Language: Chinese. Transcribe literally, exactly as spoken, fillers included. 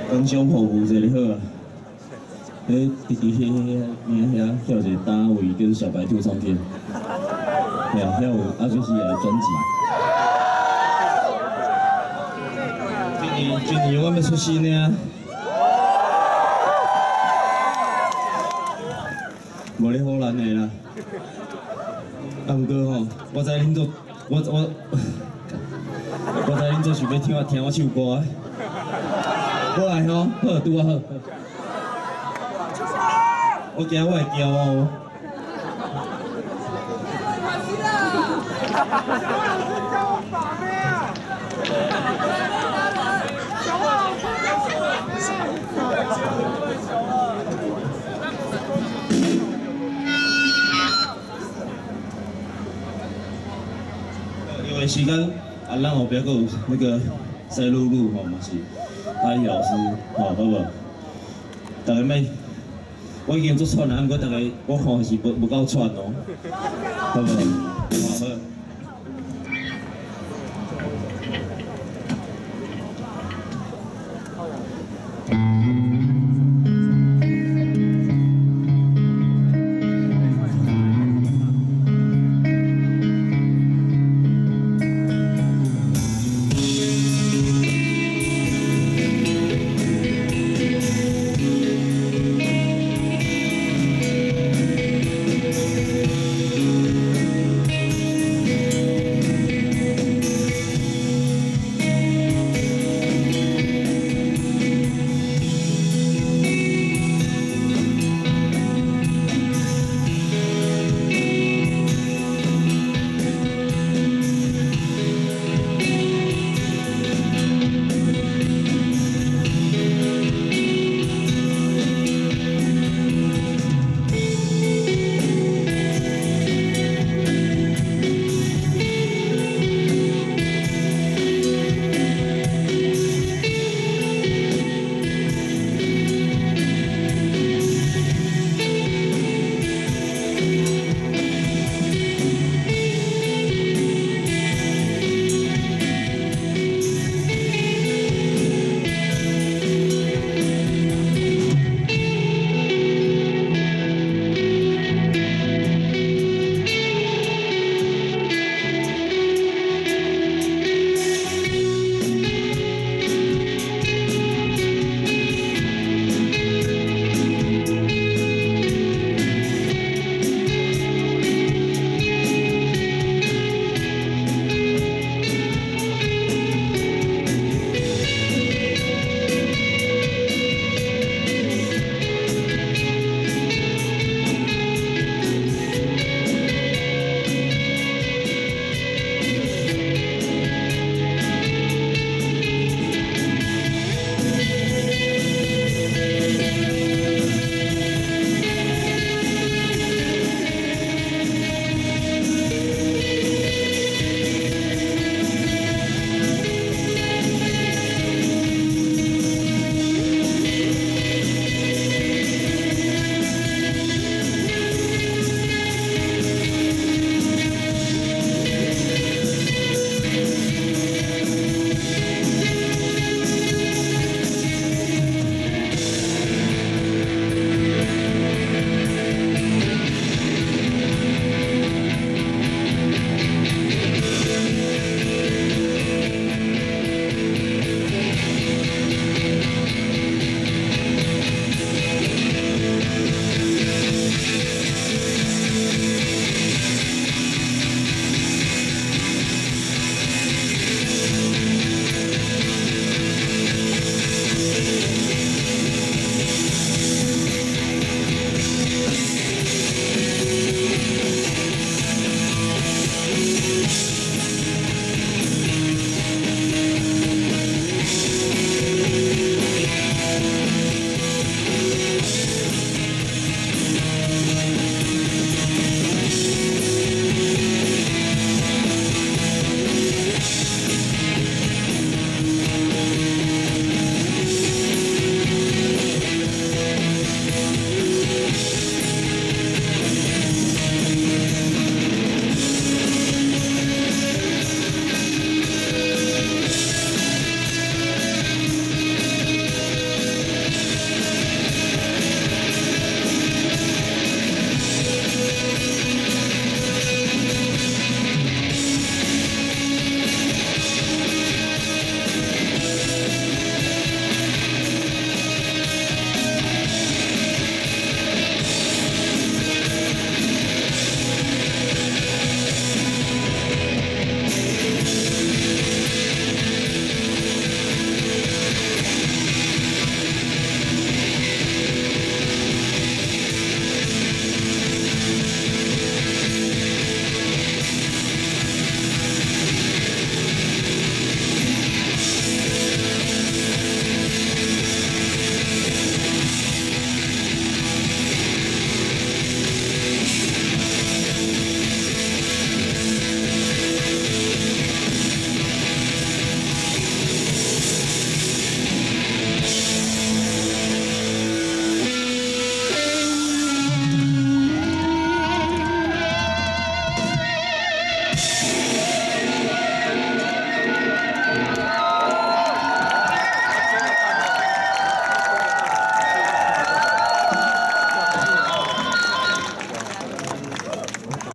工商服务一个好啊。迄直直迄迄遐遐遐有一个单位叫小白兔唱片，嘿啊，遐有阿水是的专辑。今年今年我要出新的啊，无咧好难的啦。啊，毋过吼，我知恁做我我我知恁做想要听我听我唱歌啊。我来吼，好，拄啊好。我惊我会骄傲。因为时间啊，咱后壁阁有那个西露露吼，嘛是阿姨老师吼，好无？大家咪。我已经做串了，毋过大家我看是无无够串哦，好无？好好。